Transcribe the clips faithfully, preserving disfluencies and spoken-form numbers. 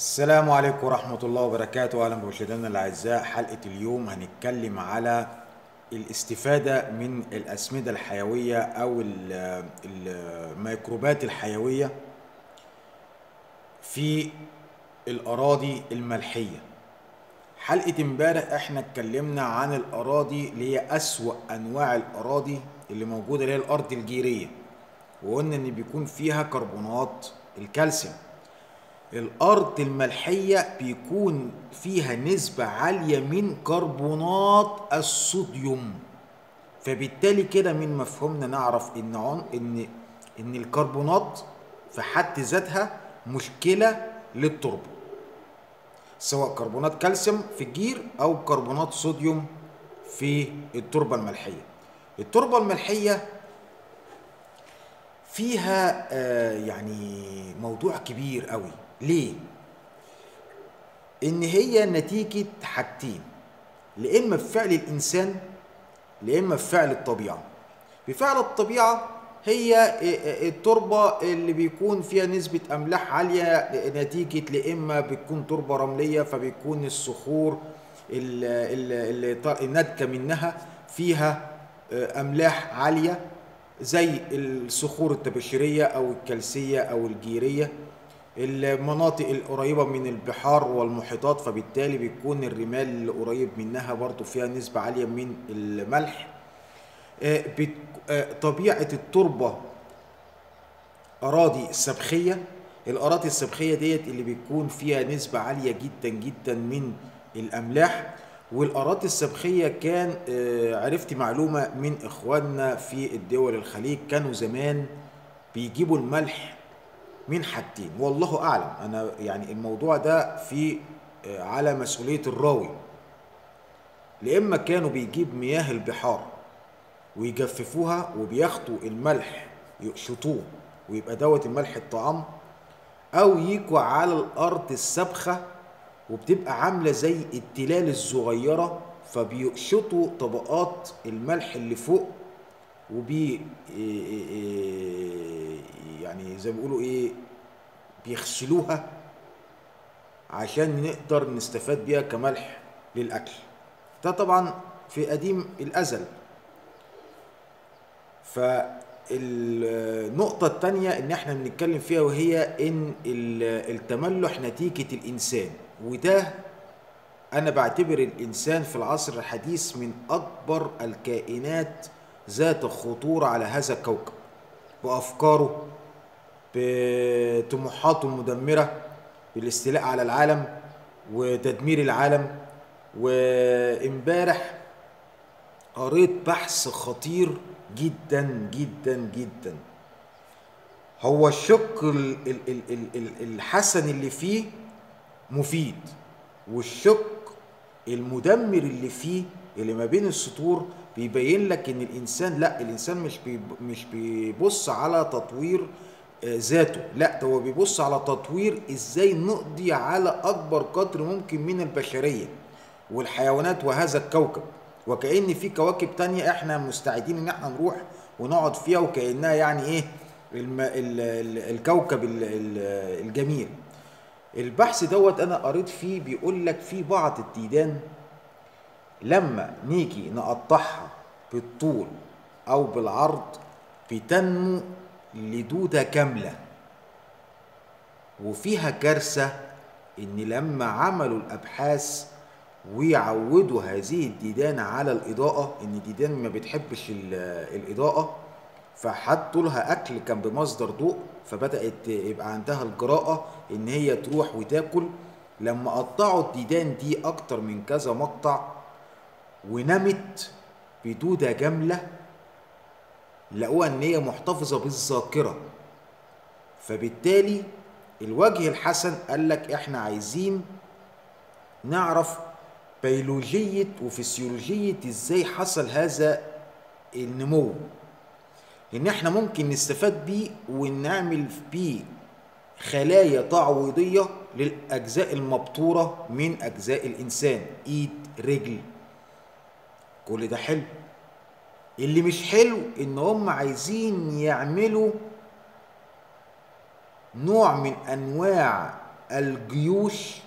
السلام عليكم ورحمة الله وبركاته. أهلا بمشاهدينا الأعزاء. حلقة اليوم هنتكلم على الاستفادة من الأسمدة الحيوية أو ال- الميكروبات الحيوية في الأراضي الملحية. حلقة امبارح احنا اتكلمنا عن الأراضي اللي هي أسوأ أنواع الأراضي اللي موجودة، اللي هي الأرض الجيرية، وقلنا إن بيكون فيها كربونات الكالسيوم. الأرض الملحية بيكون فيها نسبة عالية من كربونات الصوديوم، فبالتالي كده من مفهومنا نعرف إن عن إن إن الكربونات في حد ذاتها مشكلة للتربة، سواء كربونات كالسيوم في الجير أو كربونات صوديوم في التربة الملحية. التربة الملحية فيها آه يعني موضوع كبير قوي. ليه؟ ان هي نتيجة حاجتين، لا اما بفعل الانسان لا اما بفعل الطبيعة. بفعل الطبيعة هي التربة اللي بيكون فيها نسبة املاح عالية، نتيجة لا اما بتكون تربة رملية فبيكون الصخور اللي الناتجة منها فيها املاح عالية، زي الصخور الطباشيرية او الكلسية او الجيرية. المناطق القريبة من البحار والمحيطات فبالتالي بيكون الرمال اللي قريب منها برضو فيها نسبة عالية من الملح. آه، بت- آه، طبيعة التربة أراضي سبخية. الأراضي السبخية ديت اللي بيكون فيها نسبة عالية جدا جدا من الأملاح. والأراضي السبخية كان آه، عرفت معلومة من إخواننا في الدول الخليج، كانوا زمان بيجيبوا الملح من حاجتين، والله اعلم. انا يعني الموضوع ده في آه، على مسؤولية الراوي. لاما كانوا بيجيب مياه البحار ويجففوها وبياخدوا الملح يقشطوه ويبقى دوت الملح الطعام، او يجوا على الارض السابخة وبتبقى عاملة زي التلال الصغيرة، فبيقشطوا طبقات الملح اللي فوق وبي إيه- إيه- إيه- يعني زي ما بيقولوا ايه، بيغسلوها عشان نقدر نستفاد بيها كملح للأكل. ده طبعا في قديم الأزل. فالنقطة التانية ان احنا بنتكلم فيها وهي ان التملح نتيجة الإنسان، وده أنا بعتبر الإنسان في العصر الحديث من أكبر الكائنات ذات خطورة على هذا الكوكب، بأفكاره، بطموحاته المدمرة، بالاستيلاء على العالم وتدمير العالم. وامبارح قريت بحث خطير جدا جدا جدا. هو الشق ال- ال- ال- ال- ال- الحسن اللي فيه مفيد، والشق المدمر اللي فيه اللي ما بين السطور بيبين لك ان الانسان، لا، الانسان مش بيب- مش بيبص على تطوير آه، ذاته، لا، ده هو بيبص على تطوير ازاي نقضي على اكبر قدر ممكن من البشرية والحيوانات وهذا الكوكب، وكأن في كواكب تانية احنا مستعدين ان احنا نروح ونقعد فيها، وكأنها يعني ايه الم... ال... ال... الكوكب ال... ال... الجميل. البحث دوت انا قريت فيه بيقول لك في بعض الديدان لما نيجي نقطعها بالطول او بالعرض بتنمو لدودة كاملة. وفيها كارثة ان لما عملوا الابحاث ويعودوا هذه الديدان على الاضاءة، ان الديدان ما بتحبش ال- الاضاءة، فحطوا لها اكل كان بمصدر ضوء، فبدأت يبقى عندها الجراءة ان هي تروح وتاكل. لما قطعوا الديدان دي اكتر من كذا مقطع ونمت بدودة جاملة، لقوها ان هي محتفظة بالذاكرة. فبالتالي الوجه الحسن قال لك احنا عايزين نعرف بيولوجية وفسيولوجية ازاي حصل هذا النمو، ان احنا ممكن نستفاد بيه ونعمل بيه خلايا تعويضية للأجزاء المبتورة من أجزاء الإنسان، إيد، رجل، كل ده حلو. اللي مش حلو إن هم عايزين يعملوا نوع من أنواع الجيوش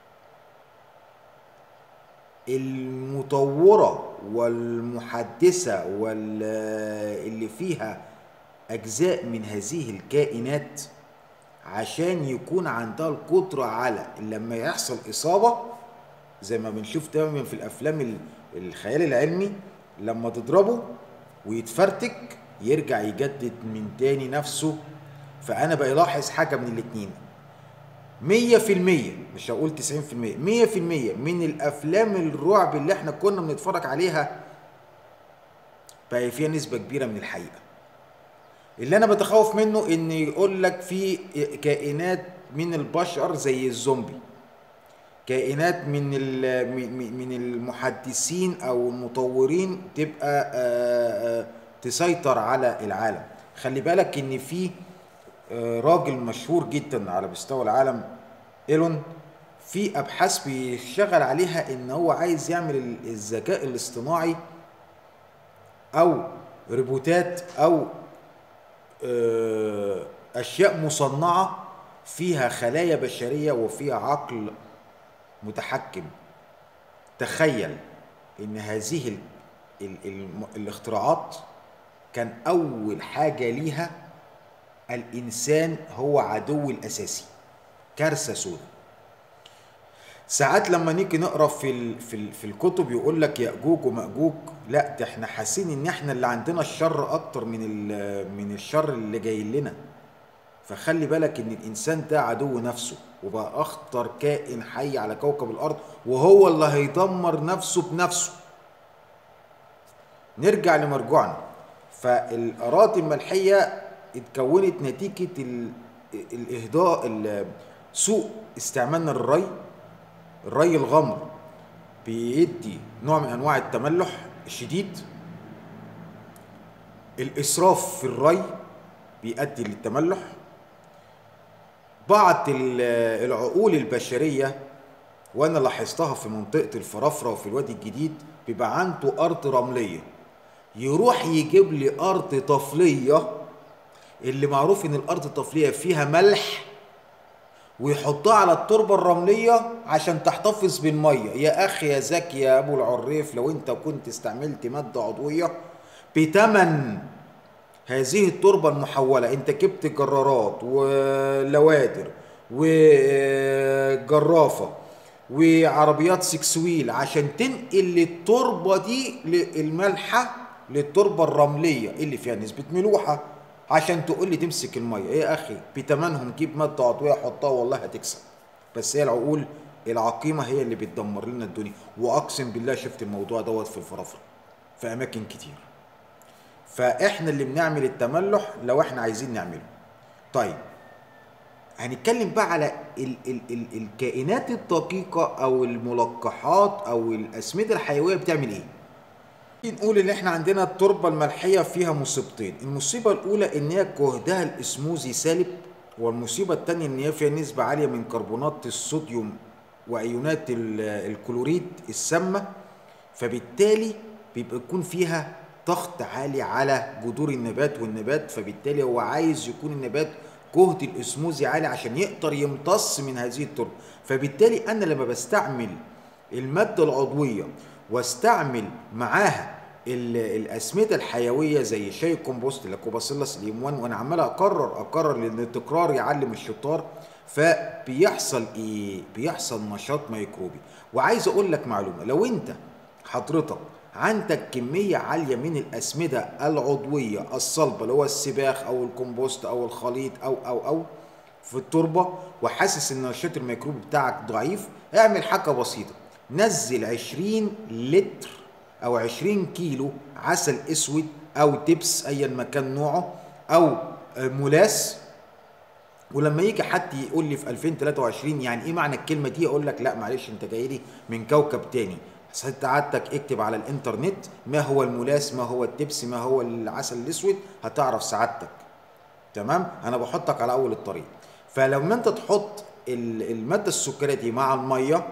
المطورة والمحدثة واللي فيها أجزاء من هذه الكائنات عشان يكون عندها القدرة على لما يحصل إصابة، زي ما بنشوف دايما في الأفلام الخيال العلمي، لما تضربه ويتفرتك يرجع يجدد من تاني نفسه. فأنا بلاحظ حاجة من الاتنين، مية في المية مش هقول تسعين في المية، مية في المية من الأفلام الرعب اللي احنا كنا بنتفرج عليها بقى فيها نسبة كبيرة من الحقيقة. اللي أنا بتخوف منه إن يقول لك في كائنات من البشر زي الزومبي، كائنات من من المحدثين أو المطورين تبقى آآ آآ تسيطر على العالم. خلي بالك إن في راجل مشهور جدا على مستوى العالم، إيلون، في أبحاث بيشتغل عليها إن هو عايز يعمل الذكاء الاصطناعي أو روبوتات أو أشياء مصنعة فيها خلايا بشرية وفيها عقل متحكم. تخيل إن هذه ال ال ال الاختراعات كان أول حاجة ليها الإنسان هو عدو الأساسي. كارثة سودة. ساعات لما نيجي نقرا في ال في ال في الكتب يقول لك يأجوج ومأجوج، لا ده احنا حاسين ان احنا اللي عندنا الشر اكتر من من الشر اللي جاي لنا. فخلي بالك ان الانسان ده عدو نفسه وبقى اخطر كائن حي على كوكب الارض، وهو اللي هيدمر نفسه بنفسه. نرجع لمرجوعنا. فالاراضي الملحيه اتكونت نتيجه الاهداء سوء استعمالنا للري. الري الغمر بيدي نوع من انواع التملح الشديد. الاسراف في الري بيؤدي للتملح. بعض العقول البشريه، وانا لاحظتها في منطقه الفرافره وفي الوادي الجديد، بيبقى عنده ارض رمليه يروح يجيب لي ارض طفليه، اللي معروف ان الارض الطفليه فيها ملح، ويحطها على التربه الرمليه عشان تحتفظ بالميه. يا اخي يا زكي يا ابو العريف، لو انت كنت استعملت ماده عضويه بتمن هذه التربه المحوله، انت جبت جرارات ولوادر وجرافه وعربيات سكسويل عشان تنقل التربه دي المالحه للتربه الرمليه اللي فيها نسبه ملوحه، عشان تقول لي تمسك الميه. ايه يا اخي، بتمنهم جيب ماده عضويه حطها والله هتكسب. بس هي العقول العقيمه هي اللي بتدمر لنا الدنيا. واقسم بالله شفت الموضوع دوت في الفرافره في اماكن كتير. فاحنا اللي بنعمل التملح لو احنا عايزين نعمله. طيب هنتكلم بقى على ال ال ال الكائنات الدقيقه او الملقحات او الاسمده الحيويه بتعمل ايه. نقول ان احنا عندنا التربه الملحيه فيها مصيبتين. المصيبه الاولى ان هي جهدها الاسموزي سالب، والمصيبه الثانيه ان هي فيها نسبه عاليه من كربونات الصوديوم وايونات الكلوريد السامه، فبالتالي بيبقى يكون فيها ضغط عالي على جذور النبات والنبات، فبالتالي هو عايز يكون النبات جهد الاسموزي عالي عشان يقدر يمتص من هذه التربه. فبالتالي انا لما بستعمل الماده العضويه واستعمل معاها الاسمده الحيويه زي شاي الكمبوست لاكوباسيلاس اليموان، وانا عمال اكرر اكرر لان التكرار يعلم الشطار، فبيحصل ايه؟ بيحصل نشاط ميكروبي. وعايز اقول لك معلومه، لو انت حضرتك عندك كميه عاليه من الاسمده العضويه الصلبه اللي هو السباخ او الكمبوست او الخليط او او او في التربه، وحاسس ان النشاط الميكروبي بتاعك ضعيف، اعمل حاجه بسيطه. نزل عشرين لتر او عشرين كيلو عسل اسود او تبس ايا ما كان نوعه او ملاس، ولما يجي حد يقول لي في ألفين وتلاتة وعشرين يعني ايه معنى الكلمه دي، اقول لك لا معلش انت جاي لي من كوكب تاني. ساعتك اكتب على الانترنت ما هو الملاس، ما هو التبس، ما هو العسل الاسود، هتعرف سعادتك. تمام؟ انا بحطك على اول الطريق. فلما انت تحط الماده السكريه دي مع الميه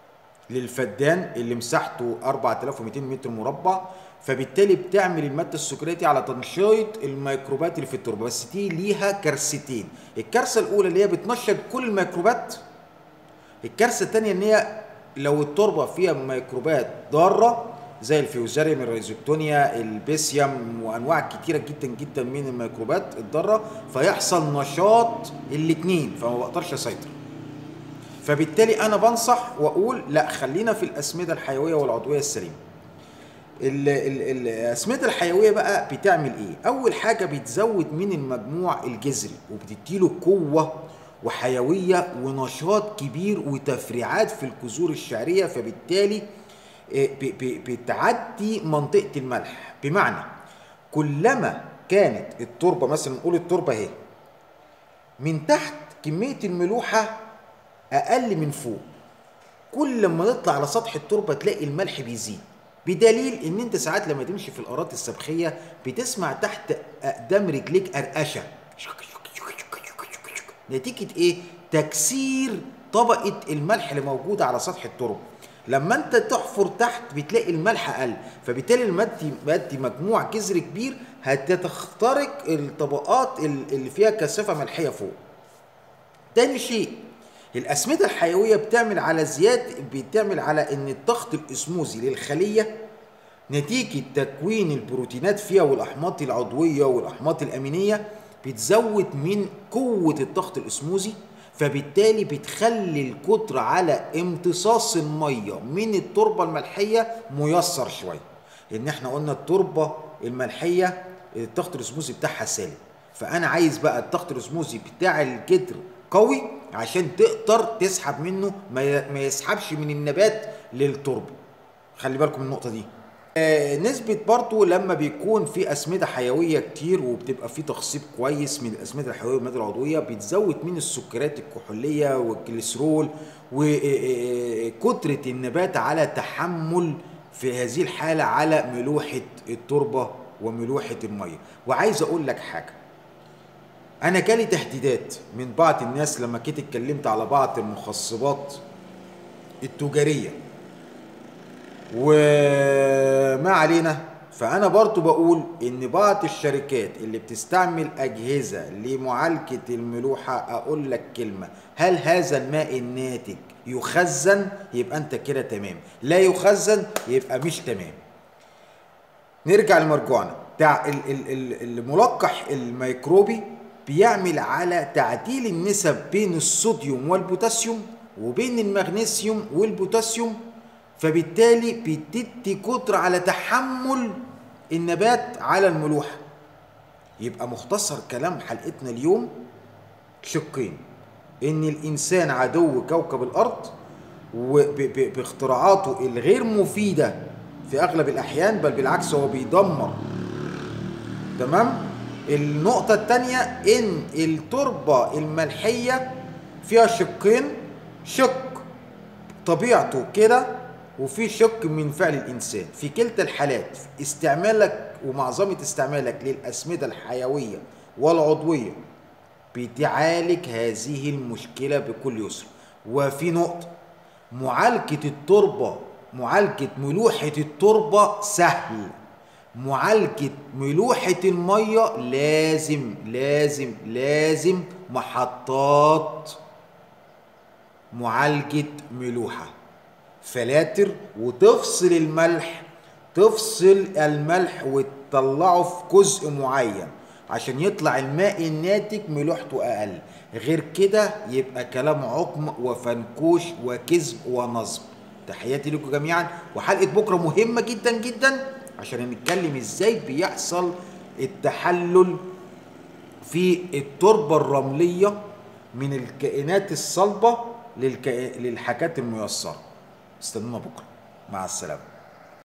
للفدان اللي مساحته أربعة آلاف ومئتين متر مربع، فبالتالي بتعمل الماده السكريه دي على تنشيط الميكروبات اللي في التربه. بس دي ليها كارثتين. الكارثه الاولى اللي هي بتنشط كل الميكروبات الكارثه الثانيه ان هي لو التربه فيها ميكروبات ضاره زي الفيوزاريوم، الريزوكتونيا، البيسيوم، وانواع كتيره جدا جدا من الميكروبات الضاره، فيحصل نشاط الاثنين، فما بقدرش اسيطر. فبالتالي انا بنصح واقول لا، خلينا في الاسمده الحيويه والعضويه السليمه. الاسمده الحيويه بقى بتعمل ايه؟ اول حاجه بتزود من المجموع الجذري وبتديله قوه وحيويه ونشاط كبير وتفريعات في الجذور الشعريه، فبالتالي بتعدي منطقه الملح. بمعنى كلما كانت التربه، مثلا نقول التربه اهي من تحت كميه الملوحه اقل من فوق، كل لما نطلع على سطح التربه تلاقي الملح بيزيد، بدليل ان انت ساعات لما تمشي في الاراضي السبخيه بتسمع تحت اقدام رجليك قرقشه، نتيجه ايه؟ تكسير طبقه الملح اللي موجوده على سطح التربه. لما انت تحفر تحت بتلاقي الملح اقل، فبالتالي المادي مادي مجموع جذري كبير هتخترق الطبقات اللي فيها كثافه ملحيه فوق. تاني شيء، الاسمده الحيويه بتعمل على زياده، بتعمل على ان الضغط الاسموزي للخليه نتيجه تكوين البروتينات فيها والاحماض العضويه والاحماض الامينيه بتزود من قوه الضغط الاسموزي، فبالتالي بتخلي القدره على امتصاص الميه من التربه الملحيه ميسر شويه. لان احنا قلنا التربه الملحيه الضغط الاسموزي بتاعها سالب، فانا عايز بقى الضغط الاسموزي بتاع الجدر قوي عشان تقدر تسحب منه، ما يسحبش من النبات للتربه. خلي بالكم من النقطه دي. آه نسبه برضو لما بيكون في اسمده حيويه كتير وبتبقى في تخصيب كويس من الاسمده الحيويه والماده العضويه، بتزود من السكريات الكحوليه والكوليسترول وقدره النبات على تحمل في هذه الحاله على ملوحه التربه وملوحه الميه. وعايز اقول لك حاجه، أنا جالي تهديدات من بعض الناس لما كنت اتكلمت على بعض المخصبات التجارية، وما علينا. فأنا برضو بقول إن بعض الشركات اللي بتستعمل أجهزة لمعالجة الملوحة، أقول لك كلمة، هل هذا الماء الناتج يخزن؟ يبقى أنت كده تمام. لا يخزن يبقى مش تمام. نرجع لمرجوعنا بتاع الملقح الميكروبي، بيعمل على تعديل النسب بين الصوديوم والبوتاسيوم وبين المغنيسيوم والبوتاسيوم، فبالتالي بتدي قدرة على تحمل النبات على الملوحة. يبقى مختصر كلام حلقتنا اليوم شقين: ان الانسان عدو كوكب الارض وباختراعاته الغير مفيدة في اغلب الاحيان، بل بالعكس هو بيدمر. تمام؟ النقطة الثانية إن التربة الملحية فيها شقين: شق طبيعته كده وفي شق من فعل الإنسان. في كلتا الحالات استعمالك ومعظمة استعمالك للأسمدة الحيوية والعضوية بتعالج هذه المشكلة بكل يسر. وفي نقطة، معالجة التربة، معالجة ملوحة التربة سهل، معالجة ملوحة المية لازم لازم لازم محطات معالجة ملوحة، فلاتر، وتفصل الملح، تفصل الملح وتطلعه في جزء معين عشان يطلع الماء الناتج ملوحته أقل. غير كده يبقى كلام عقم وفنكوش وكذب ونصب. تحياتي لكم جميعا، وحلقة بكرة مهمة جدا جدا عشان نتكلم ازاي بيحصل التحلل في التربة الرملية من الكائنات الصلبة للحاجات الميسرة. استنونا بكرة، مع السلامة.